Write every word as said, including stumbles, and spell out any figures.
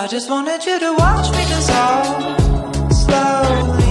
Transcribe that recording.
I just wanted you to watch me dissolve slowly.